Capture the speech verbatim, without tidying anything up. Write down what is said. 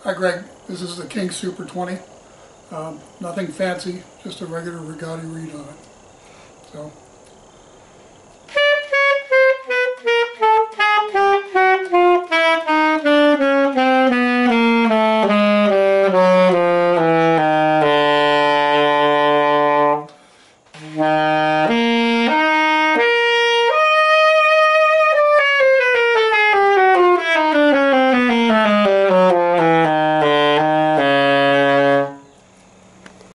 Hi Greg, this is the King Super twenty. Um, nothing fancy, just a regular Regatti reed on it. So